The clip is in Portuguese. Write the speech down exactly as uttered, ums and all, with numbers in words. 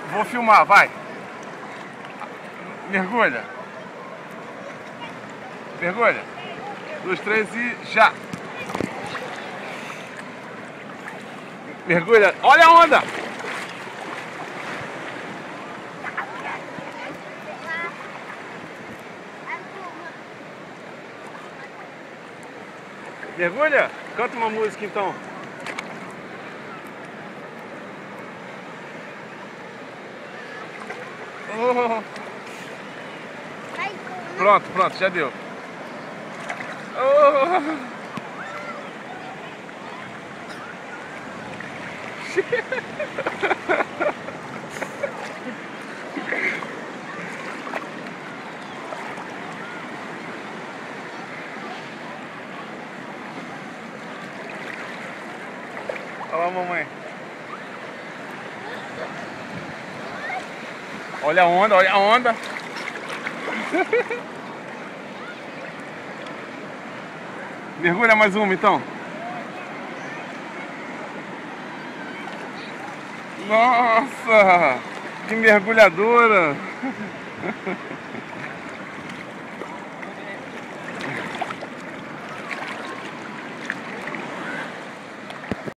Vou filmar, vai. Mergulha. Mergulha. Dois, três e já. Mergulha. Olha a onda. Mergulha. Canta uma música então. Oh. Pronto, pronto, já deu. Oh. Olha lá, mamãe. Olha a onda, olha a onda. Mergulha mais uma então. Nossa, que mergulhadora.